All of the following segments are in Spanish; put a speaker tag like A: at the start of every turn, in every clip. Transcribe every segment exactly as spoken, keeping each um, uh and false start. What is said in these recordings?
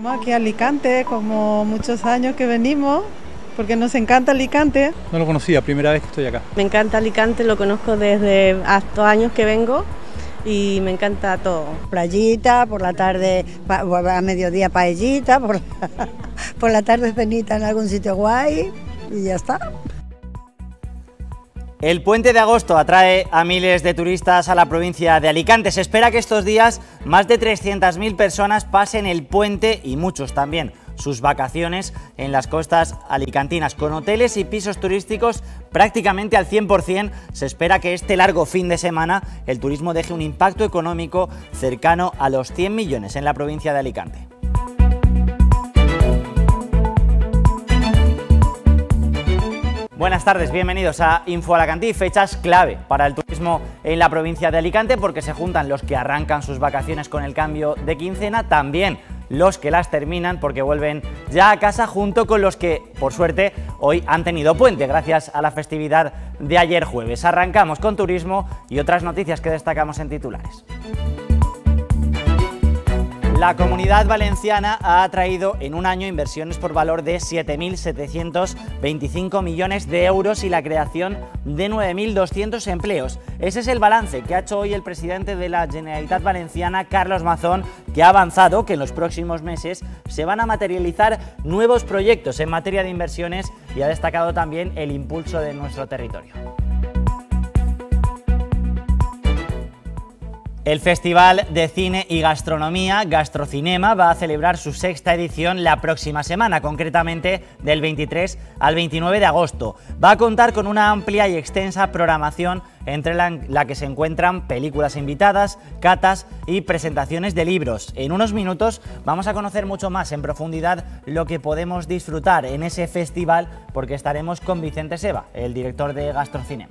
A: Venimos aquí a Alicante, como muchos años que venimos, porque nos encanta Alicante.
B: No lo conocía, primera vez que estoy acá.
C: Me encanta Alicante, lo conozco desde hace años que vengo y me encanta todo.
D: Playita, por la tarde, a mediodía paellita, por la, por la tarde cenita en algún sitio guay y ya está.
E: El puente de agosto atrae a miles de turistas a la provincia de Alicante. Se espera que estos días más de trescientas mil personas pasen el puente y muchos también sus vacaciones en las costas alicantinas. Con hoteles y pisos turísticos prácticamente al cien por cien, se espera que este largo fin de semana el turismo deje un impacto económico cercano a los cien millones en la provincia de Alicante. Buenas tardes, bienvenidos a Info Alacantí. Fechas clave para el turismo en la provincia de Alicante porque se juntan los que arrancan sus vacaciones con el cambio de quincena, también los que las terminan porque vuelven ya a casa, junto con los que, por suerte, hoy han tenido puente gracias a la festividad de ayer jueves. Arrancamos con turismo y otras noticias que destacamos en titulares. La Comunidad Valenciana ha atraído en un año inversiones por valor de siete mil setecientos veinticinco millones de euros y la creación de nueve mil doscientos empleos. Ese es el balance que ha hecho hoy el presidente de la Generalitat Valenciana, Carlos Mazón, que ha avanzado que en los próximos meses se van a materializar nuevos proyectos en materia de inversiones y ha destacado también el impulso de nuestro territorio. El Festival de Cine y Gastronomía Gastrocinema va a celebrar su sexta edición la próxima semana, concretamente del veintitrés al veintinueve de agosto. Va a contar con una amplia y extensa programación entre la, la que se encuentran películas invitadas, catas y presentaciones de libros. En unos minutos vamos a conocer mucho más en profundidad lo que podemos disfrutar en ese festival porque estaremos con Vicente Seva, el director de Gastrocinema.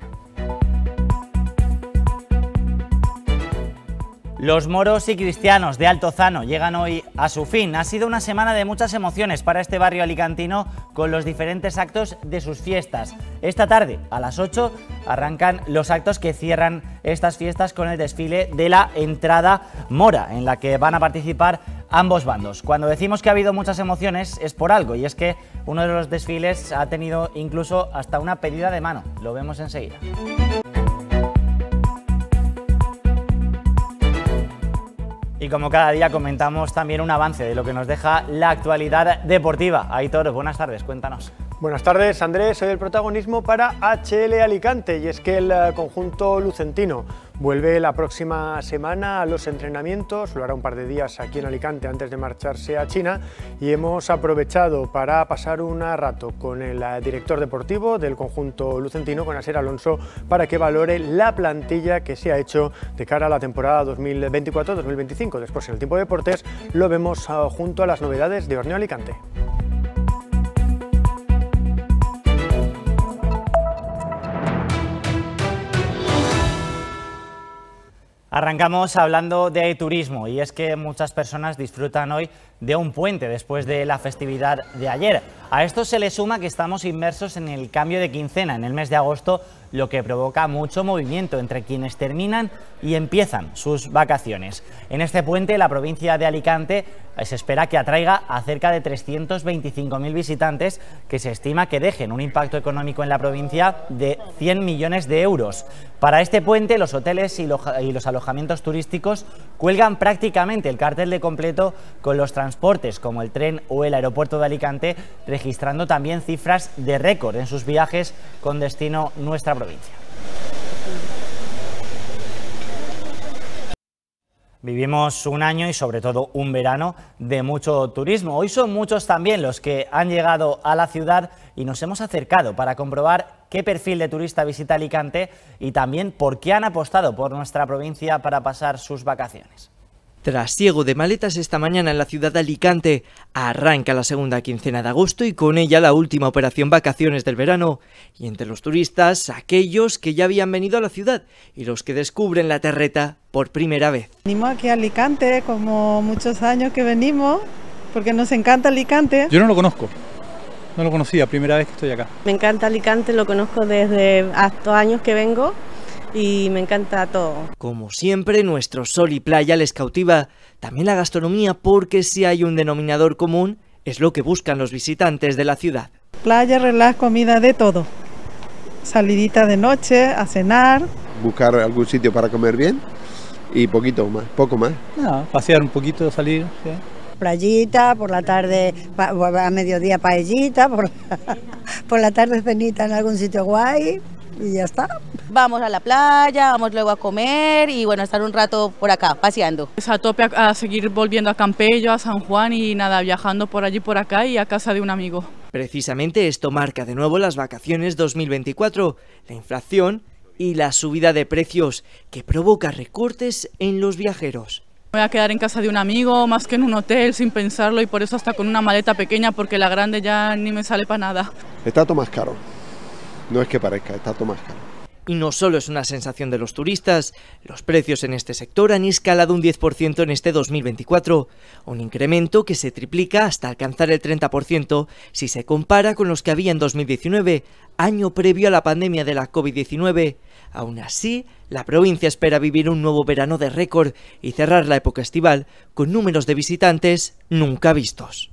E: Los moros y cristianos de Altozano llegan hoy a su fin. Ha sido una semana de muchas emociones para este barrio alicantino con los diferentes actos de sus fiestas. Esta tarde, a las ocho, arrancan los actos que cierran estas fiestas con el desfile de la entrada mora, en la que van a participar ambos bandos. Cuando decimos que ha habido muchas emociones es por algo, y es que uno de los desfiles ha tenido incluso hasta una pedida de mano. Lo vemos enseguida. Y como cada día comentamos también un avance de lo que nos deja la actualidad deportiva. Aitor, buenas tardes, cuéntanos.
F: Buenas tardes, Andrés. Hoy el protagonismo para H L Alicante, y es que el conjunto lucentino vuelve la próxima semana a los entrenamientos, lo hará un par de días aquí en Alicante antes de marcharse a China, y hemos aprovechado para pasar un rato con el director deportivo del conjunto lucentino, con Asier Alonso, para que valore la plantilla que se ha hecho de cara a la temporada dos mil veinticuatro dos mil veinticinco. Después, en el tiempo de deportes, lo vemos junto a las novedades de Horneo Alicante.
E: Arrancamos hablando de turismo, y es que muchas personas disfrutan hoy de un puente después de la festividad de ayer. A esto se le suma que estamos inmersos en el cambio de quincena en el mes de agosto, lo que provoca mucho movimiento entre quienes terminan y empiezan sus vacaciones. En este puente, la provincia de Alicante se espera que atraiga a cerca de trescientos veinticinco mil visitantes, que se estima que dejen un impacto económico en la provincia de cien millones de euros. Para este puente, los hoteles y los alojamientos turísticos cuelgan prácticamente el cartel de completo, con los transportes como el tren o el aeropuerto de Alicante registrando también cifras de récord en sus viajes con destino nuestra provincia. Vivimos un año y sobre todo un verano de mucho turismo. Hoy son muchos también los que han llegado a la ciudad y nos hemos acercado para comprobar qué perfil de turista visita Alicante y también por qué han apostado por nuestra provincia para pasar sus vacaciones.
G: Trasiego de maletas esta mañana en la ciudad de Alicante, arranca la segunda quincena de agosto y con ella la última operación vacaciones del verano. Y entre los turistas, aquellos que ya habían venido a la ciudad y los que descubren la terreta por primera vez.
A: Venimos aquí a Alicante, como muchos años que venimos, porque nos encanta Alicante.
B: Yo no lo conozco, no lo conocía, primera vez que estoy acá.
C: Me encanta Alicante, lo conozco desde hace años que vengo y me encanta todo.
G: Como siempre, nuestro sol y playa les cautiva, también la gastronomía, porque si hay un denominador común, es lo que buscan los visitantes de la ciudad.
A: Playa, relax, comida, de todo. Salidita de noche, a cenar.
H: Buscar algún sitio para comer bien y poquito más, poco más.
B: No, pasear un poquito, salir. ¿Sí?
D: Playita, por la tarde, pa, a mediodía paellita, por, por la tarde cenita en algún sitio guay y ya está.
I: Vamos a la playa, vamos luego a comer y bueno, estar un rato por acá, paseando.
J: Es a tope a, a seguir volviendo a Campello, a San Juan y nada, viajando por allí por acá y a casa de un amigo.
G: Precisamente esto marca de nuevo las vacaciones dos mil veinticuatro, la inflación y la subida de precios que provoca recortes en los viajeros.
J: Me voy a quedar en casa de un amigo, más que en un hotel, sin pensarlo, y por eso hasta con una maleta pequeña, porque la grande ya ni me sale para nada.
H: Está todo más caro, no es que parezca, está todo más caro.
G: Y no solo es una sensación de los turistas, los precios en este sector han escalado un diez por ciento en este dos mil veinticuatro, un incremento que se triplica hasta alcanzar el treinta por ciento si se compara con los que había en dos mil diecinueve, año previo a la pandemia de la COVID diecinueve. Aún así, la provincia espera vivir un nuevo verano de récord y cerrar la época estival con números de visitantes nunca vistos.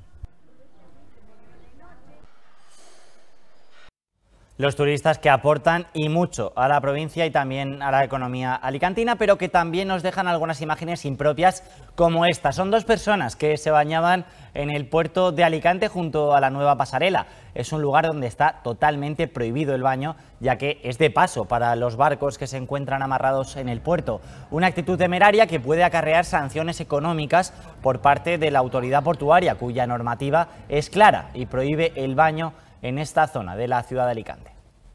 E: Los turistas que aportan y mucho a la provincia y también a la economía alicantina, pero que también nos dejan algunas imágenes impropias como esta. Son dos personas que se bañaban en el puerto de Alicante junto a la nueva pasarela. Es un lugar donde está totalmente prohibido el baño, ya que es de paso para los barcos que se encuentran amarrados en el puerto. Una actitud temeraria que puede acarrear sanciones económicas por parte de la autoridad portuaria, cuya normativa es clara y prohíbe el baño en esta zona de la ciudad de Alicante.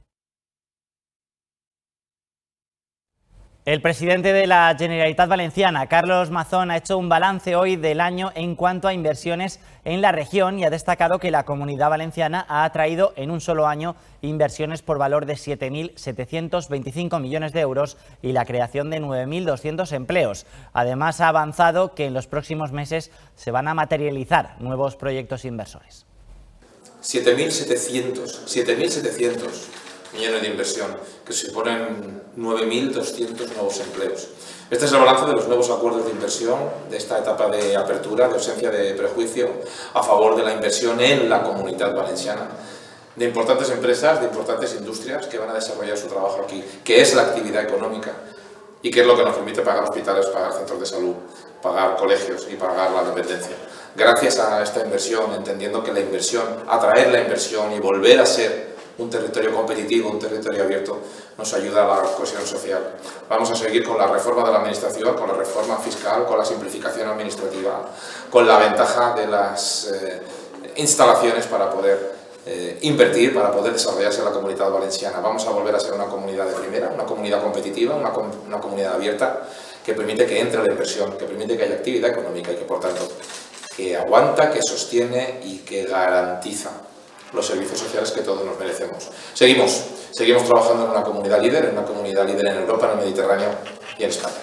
E: El presidente de la Generalitat Valenciana, Carlos Mazón, ha hecho un balance hoy del año en cuanto a inversiones en la región y ha destacado que la Comunidad Valenciana ha atraído en un solo año inversiones por valor de siete mil setecientos veinticinco millones de euros y la creación de nueve mil doscientos empleos. Además, ha avanzado que en los próximos meses se van a materializar nuevos proyectos inversores.
K: siete mil setecientos millones de inversión, que suponen nueve mil doscientos nuevos empleos. Este es el balance de los nuevos acuerdos de inversión de esta etapa de apertura, de ausencia de prejuicio, a favor de la inversión en la Comunidad Valenciana, de importantes empresas, de importantes industrias que van a desarrollar su trabajo aquí, que es la actividad económica y que es lo que nos permite pagar hospitales, pagar centros de salud, pagar colegios y pagar la dependencia. Gracias a esta inversión, entendiendo que la inversión, atraer la inversión y volver a ser un territorio competitivo, un territorio abierto, nos ayuda a la cohesión social. Vamos a seguir con la reforma de la administración, con la reforma fiscal, con la simplificación administrativa, con la ventaja de las eh, instalaciones para poder eh, invertir, para poder desarrollarse en la Comunidad Valenciana. Vamos a volver a ser una comunidad de primera, una comunidad competitiva, una, com una comunidad abierta que permite que entre la inversión, que permite que haya actividad económica y que, por tanto, que aguanta, que sostiene y que garantiza los servicios sociales que todos nos merecemos. Seguimos, seguimos trabajando en una comunidad líder, en una comunidad líder en Europa, en el Mediterráneo y en España.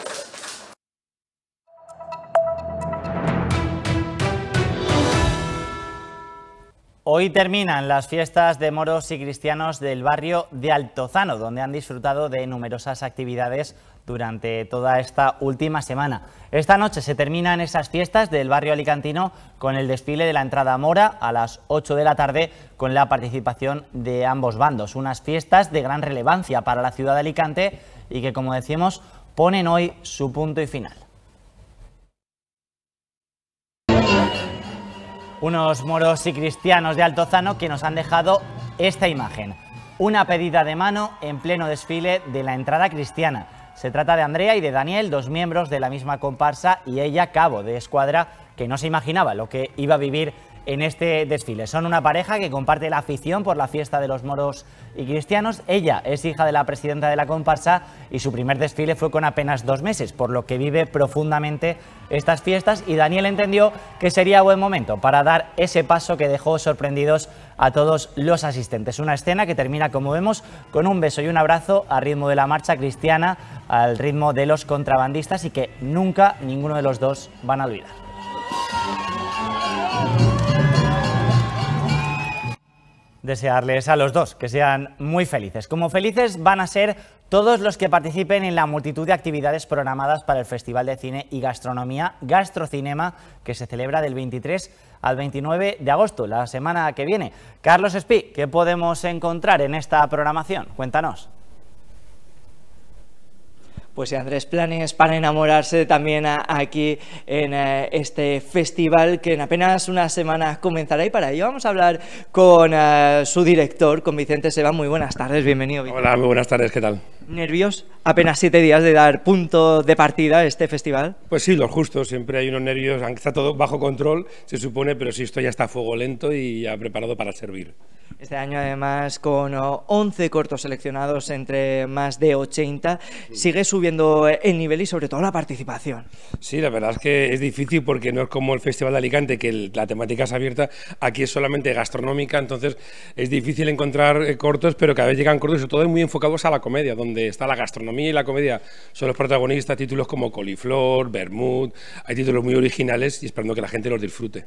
E: Hoy terminan las fiestas de moros y cristianos del barrio de Altozano, donde han disfrutado de numerosas actividades durante toda esta última semana. Esta noche se terminan esas fiestas del barrio alicantino con el desfile de la entrada mora a las ocho de la tarde con la participación de ambos bandos. Unas fiestas de gran relevancia para la ciudad de Alicante y que, como decimos, ponen hoy su punto y final. Unos moros y cristianos de Altozano que nos han dejado esta imagen. Una pedida de mano en pleno desfile de la entrada cristiana. Se trata de Andrea y de Daniel, dos miembros de la misma comparsa, y ella, cabo de escuadra, que no se imaginaba lo que iba a vivir en este desfile. Son una pareja que comparte la afición por la fiesta de los moros y cristianos. Ella es hija de la presidenta de la comparsa y su primer desfile fue con apenas dos meses, por lo que vive profundamente estas fiestas, y Daniel entendió que sería buen momento para dar ese paso que dejó sorprendidos a todos los asistentes. Una escena que termina, como vemos, con un beso y un abrazo al ritmo de la marcha cristiana, al ritmo de los contrabandistas, y que nunca ninguno de los dos van a olvidar. Desearles a los dos que sean muy felices. Como felices van a ser todos los que participen en la multitud de actividades programadas para el Festival de Cine y Gastronomía Gastrocinema, que se celebra del veintitrés al veintinueve de agosto, la semana que viene. Carlos Espí, ¿qué podemos encontrar en esta programación? Cuéntanos.
G: Pues sí, Andrés, planes para enamorarse también a, aquí en eh, este festival que en apenas una semana comenzará, y para ello vamos a hablar con eh, su director, con Vicente Seba. Muy buenas tardes, bienvenido, Vicente.
L: Hola, muy buenas tardes, ¿qué tal?
G: ¿Nervios? Apenas siete días de dar punto de partida a este festival.
L: Pues sí, los justos, siempre hay unos nervios, aunque está todo bajo control, se supone, pero sí, esto ya está a fuego lento y ya preparado para servir.
G: Este año además con once cortos seleccionados entre más de ochenta, sigue subiendo el nivel y sobre todo la participación.
L: Sí, la verdad es que es difícil porque no es como el Festival de Alicante, que el, la temática es abierta, aquí es solamente gastronómica, entonces es difícil encontrar eh, cortos, pero cada vez llegan cortos y sobre todo muy enfocados a la comedia, donde está la gastronomía y la comedia son los protagonistas, títulos como Coliflor, Vermut, hay títulos muy originales y esperando que la gente los disfrute.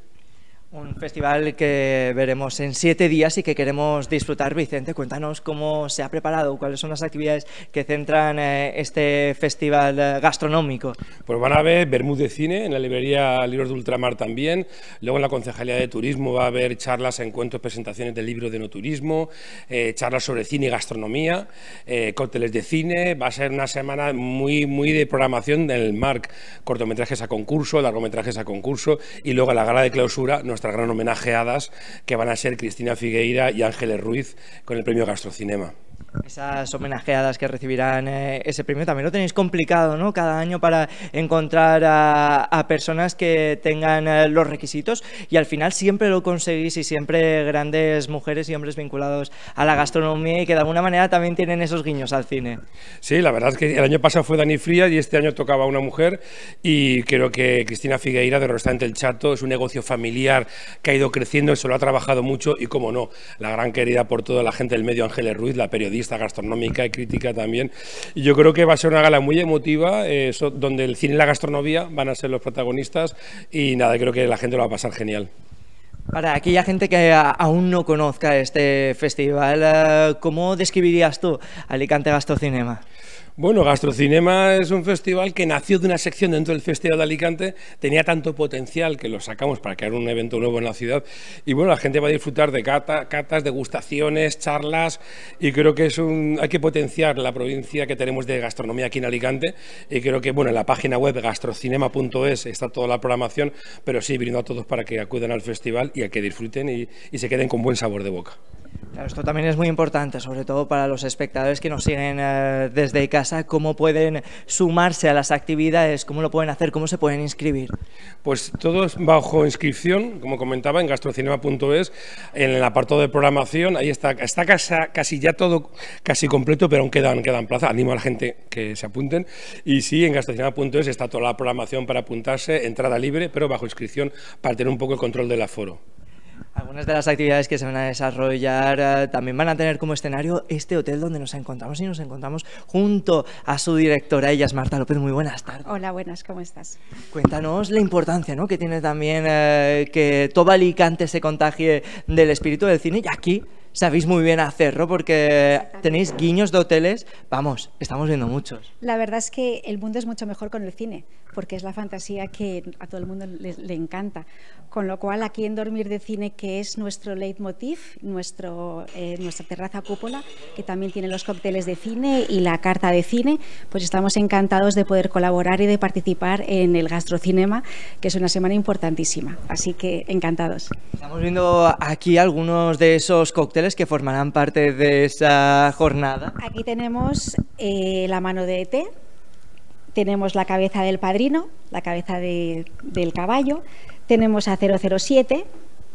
G: Un festival que veremos en siete días y que queremos disfrutar. Vicente, cuéntanos cómo se ha preparado, cuáles son las actividades que centran eh, este festival eh, gastronómico.
L: Pues van a haber Vermut de cine, en la librería Libros de Ultramar también, luego en la Concejalía de Turismo va a haber charlas, encuentros, presentaciones del libro de no turismo, eh, charlas sobre cine y gastronomía, eh, cócteles de cine, va a ser una semana muy, muy de programación del MARC, cortometrajes a concurso, largometrajes a concurso, y luego la gala de clausura, nuestra gran homenajeadas, que van a ser Cristina Figueira y Ángeles Ruiz con el premio Gastrocinema.
G: Esas homenajeadas que recibirán eh, ese premio también lo tenéis complicado, ¿no? Cada año para encontrar a, a personas que tengan eh, los requisitos, y al final siempre lo conseguís, y siempre grandes mujeres y hombres vinculados a la gastronomía y que de alguna manera también tienen esos guiños al cine.
L: Sí, la verdad es que el año pasado fue Dani Frías y este año tocaba una mujer, y creo que Cristina Figueira del restaurante El Chato es un negocio familiar que ha ido creciendo y se lo ha trabajado mucho, y como no, la gran querida por toda la gente del medio Ángeles Ruiz, la periodista gastronómica y crítica también, y yo creo que va a ser una gala muy emotiva, eh, so, donde el cine y la gastronomía van a ser los protagonistas, y nada, creo que la gente lo va a pasar genial.
G: Para aquella gente que a, aún no conozca este festival, ¿cómo describirías tú Alicante Gastrocinema?
L: Bueno, Gastrocinema es un festival que nació de una sección dentro del Festival de Alicante, tenía tanto potencial que lo sacamos para crear un evento nuevo en la ciudad, y bueno, la gente va a disfrutar de cata, catas, degustaciones, charlas, y creo que es un, hay que potenciar la provincia que tenemos de gastronomía aquí en Alicante, y creo que bueno, en la página web gastrocinema punto es está toda la programación, pero sí, brindo a todos para que acudan al festival y a que disfruten y, y se queden con buen sabor de boca.
G: Claro, esto también es muy importante, sobre todo para los espectadores que nos siguen eh, desde casa, cómo pueden sumarse a las actividades, cómo lo pueden hacer, cómo se pueden inscribir.
L: Pues todo es bajo inscripción, como comentaba, en gastrocinema punto es, en el apartado de programación, ahí está, está casi, casi ya todo casi completo, pero aún quedan, quedan plazas, animo a la gente que se apunten, y sí, en gastrocinema punto es está toda la programación para apuntarse, entrada libre, pero bajo inscripción para tener un poco el control del aforo.
G: Algunas de las actividades que se van a desarrollar eh, también van a tener como escenario este hotel donde nos encontramos, y nos encontramos junto a su directora, ella es Marta López. Muy buenas tardes.
M: Hola, buenas, ¿cómo estás?
G: Cuéntanos la importancia, ¿no?, que tiene también eh, que todo Alicante se contagie del espíritu del cine, y aquí sabéis muy bien hacerlo porque tenéis guiños de hoteles, vamos, estamos viendo muchos.
M: La verdad es que el mundo es mucho mejor con el cine, porque es la fantasía que a todo el mundo le, le encanta. Con lo cual, aquí en Dormir de Cine, que es nuestro leitmotiv, nuestro, eh, nuestra terraza cúpula, que también tiene los cócteles de cine y la carta de cine, pues estamos encantados de poder colaborar y de participar en el Gastrocinema, que es una semana importantísima. Así que encantados.
G: Estamos viendo aquí algunos de esos cócteles que formarán parte de esa jornada.
M: Aquí tenemos eh, la mano de E T, tenemos la cabeza del padrino, la cabeza de, del caballo, tenemos a cero cero siete.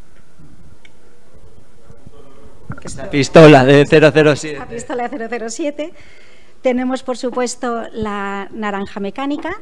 G: La pistola de cero cero siete.
M: La pistola de cero cero siete. Tenemos, por supuesto, la naranja mecánica.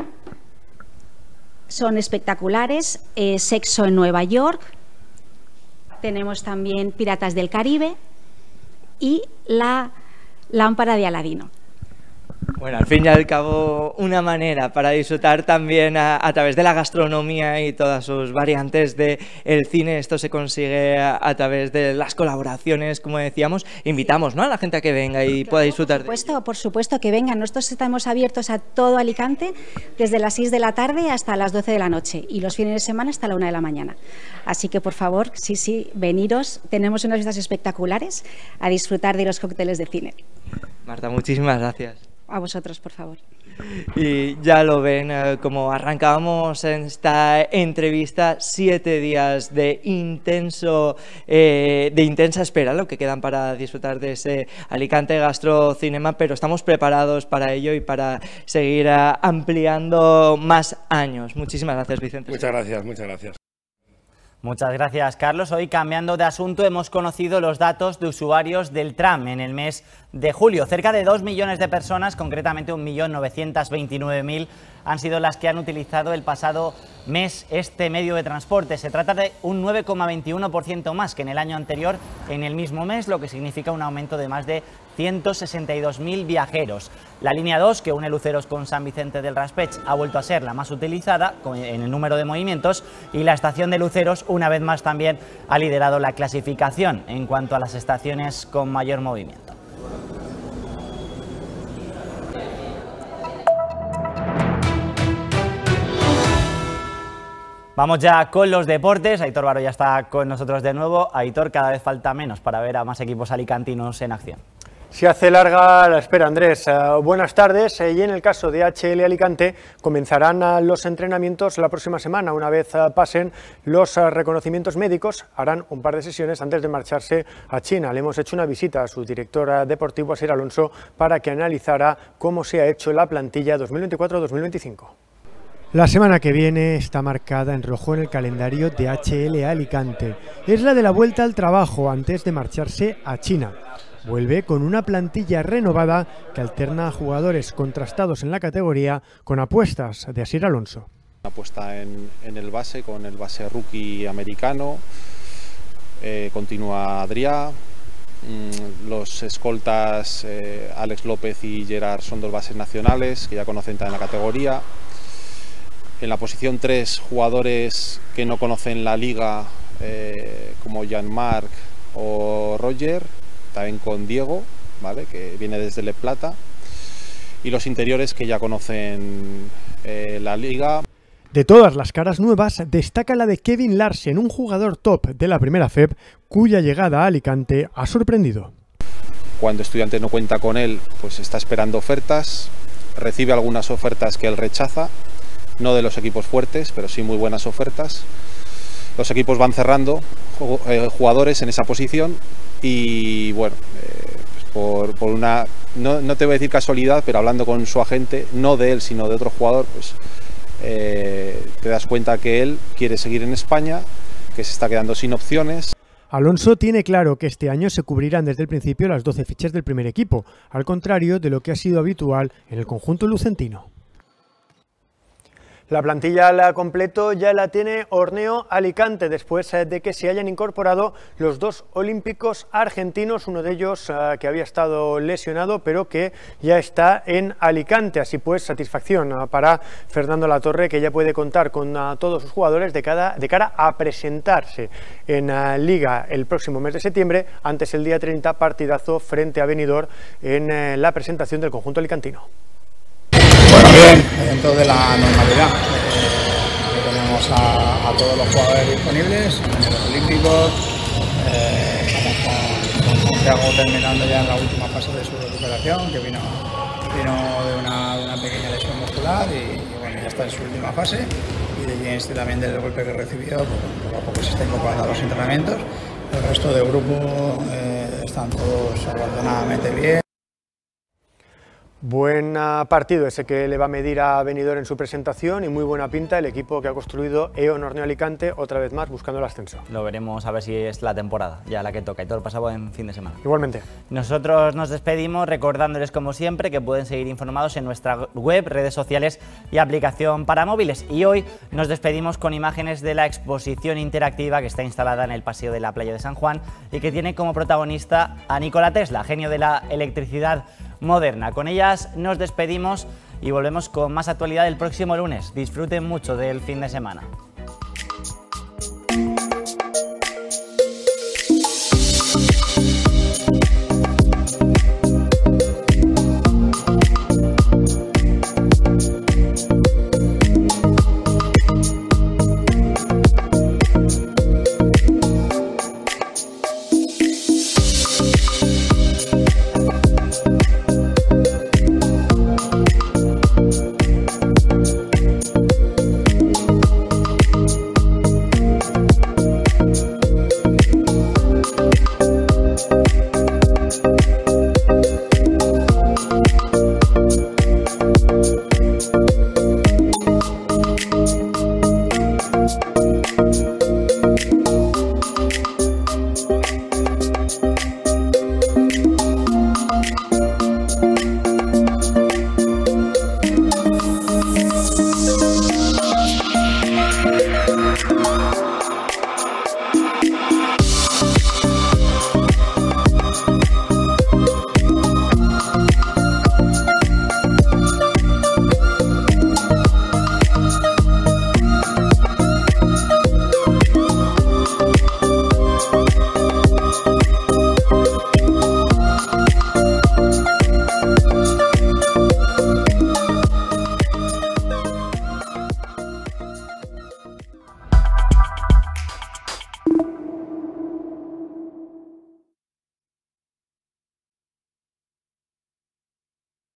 M: Son espectaculares. Eh, Sexo en Nueva York. Tenemos también Piratas del Caribe y la lámpara de Aladino.
G: Bueno, al fin y al cabo, una manera para disfrutar también a, a través de la gastronomía y todas sus variantes del cine. Esto se consigue a, a través de las colaboraciones, como decíamos. Invitamos, ¿no?, a la gente a que venga y pueda disfrutar.
M: Por supuesto, por supuesto que vengan. Nosotros estamos abiertos a todo Alicante desde las seis de la tarde hasta las doce de la noche y los fines de semana hasta la una de la mañana. Así que, por favor, sí, sí, veniros. Tenemos unas vistas espectaculares a disfrutar de los cócteles de cine.
G: Marta, muchísimas gracias.
M: A vosotros, por favor.
G: Y ya lo ven, eh, como arrancábamos en esta entrevista, siete días de intenso, eh, de intensa espera, lo que quedan para disfrutar de ese Alicante Gastrocinema, pero estamos preparados para ello y para seguir eh, ampliando más años. Muchísimas gracias, Vicente.
L: Muchas gracias, muchas gracias.
E: Muchas gracias, Carlos. Hoy, cambiando de asunto, hemos conocido los datos de usuarios del tram en el mes de julio. Cerca de dos millones de personas, concretamente un millón novecientos veintinueve mil, han sido las que han utilizado el pasado mes este medio de transporte. Se trata de un nueve coma veintiuno por ciento más que en el año anterior en el mismo mes, lo que significa un aumento de más de ciento sesenta y dos mil viajeros. La línea dos, que une Luceros con San Vicente del Raspeig, ha vuelto a ser la más utilizada en el número de movimientos, y la estación de Luceros, una vez más, también ha liderado la clasificación en cuanto a las estaciones con mayor movimiento. Vamos ya con los deportes. Aitor Baró ya está con nosotros de nuevo. Aitor, cada vez falta menos para ver a más equipos alicantinos en acción.
F: Se hace larga la espera, Andrés. Uh, buenas tardes. Uh, y en el caso de H L Alicante, comenzarán uh, los entrenamientos la próxima semana. Una vez uh, pasen los uh, reconocimientos médicos, harán un par de sesiones antes de marcharse a China. Le hemos hecho una visita a su director uh, deportivo, Asier Alonso, para que analizara cómo se ha hecho la plantilla dos mil veinticuatro dos mil veinticinco. La semana que viene está marcada en rojo en el calendario de H L Alicante. Es la de la vuelta al trabajo antes de marcharse a China. Vuelve con una plantilla renovada que alterna a jugadores contrastados en la categoría con apuestas de Asier Alonso.
N: Apuesta en, en el base, con el base rookie americano, eh, continúa Adrià, mmm, los escoltas eh, Alex López y Gerard son dos bases nacionales que ya conocen también la categoría. En la posición tres, jugadores que no conocen la liga, eh, como Jean-Marc o Roger, también con Diego, ¿vale?, que viene desde Le Plata, y los interiores que ya conocen eh, la liga.
F: De todas las caras nuevas, destaca la de Kevin Larsen, un jugador top de la primera F E B, cuya llegada a Alicante ha sorprendido.
N: Cuando Estudiantes no cuenta con él, pues está esperando ofertas, recibe algunas ofertas que él rechaza, no de los equipos fuertes, pero sí muy buenas ofertas. Los equipos van cerrando jugadores en esa posición y bueno, eh, pues por, por una, no, no te voy a decir casualidad, pero hablando con su agente, no de él sino de otro jugador, pues eh, te das cuenta que él quiere seguir en España, que se está quedando sin opciones.
F: Alonso tiene claro que este año se cubrirán desde el principio las doce fichas del primer equipo, al contrario de lo que ha sido habitual en el conjunto lucentino. La plantilla al completo ya la tiene Horneo Alicante, después de que se hayan incorporado los dos olímpicos argentinos, uno de ellos uh, que había estado lesionado, pero que ya está en Alicante. Así pues, satisfacción uh, para Fernando Latorre, que ya puede contar con uh, todos sus jugadores de, cada, de cara a presentarse en uh, Liga el próximo mes de septiembre, antes el día treinta, partidazo frente a Benidorm en uh, la presentación del conjunto alicantino.
O: Bueno, bien, dentro de la normalidad. Eh, tenemos a, a todos los jugadores disponibles, en los olímpicos. Eh, estamos con, con Thiago terminando ya en la última fase de su recuperación, que vino, vino de, una, de una pequeña lesión muscular y, y bueno, ya está en su última fase. Y de James también del golpe que recibió, pues, poco a poco se está incorporando a los entrenamientos. El resto del grupo eh, están todos ordenadamente bien.
F: Buen partido ese que le va a medir a Benidorm en su presentación y muy buena pinta el equipo que ha construido E O N Horneo Alicante, otra vez más buscando el ascenso.
E: Lo veremos a ver si es la temporada, ya la que toca, y todo el pasado en fin de semana.
F: Igualmente.
E: Nosotros nos despedimos recordándoles, como siempre, que pueden seguir informados en nuestra web, redes sociales y aplicación para móviles. Y hoy nos despedimos con imágenes de la exposición interactiva que está instalada en el Paseo de la Playa de San Juan y que tiene como protagonista a Nikola Tesla, genio de la electricidad Moderna. Con ellas nos despedimos y volvemos con más actualidad el próximo lunes. Disfruten mucho del fin de semana.
P: We'll be right back.